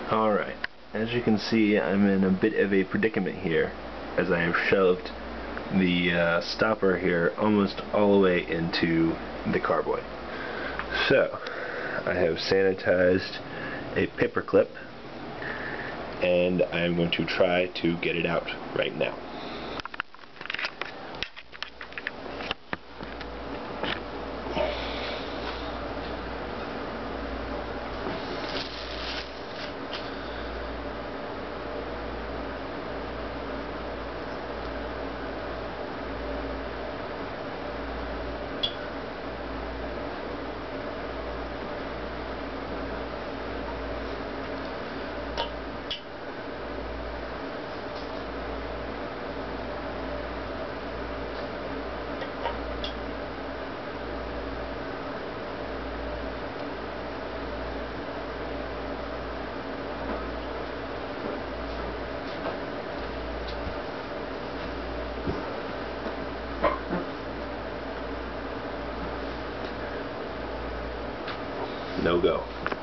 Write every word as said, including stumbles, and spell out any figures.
Alright, as you can see, I'm in a bit of a predicament here, as I have shoved the uh, stopper here almost all the way into the carboy. So, I have sanitized a paper clip, and I'm going to try to get it out right now. No go.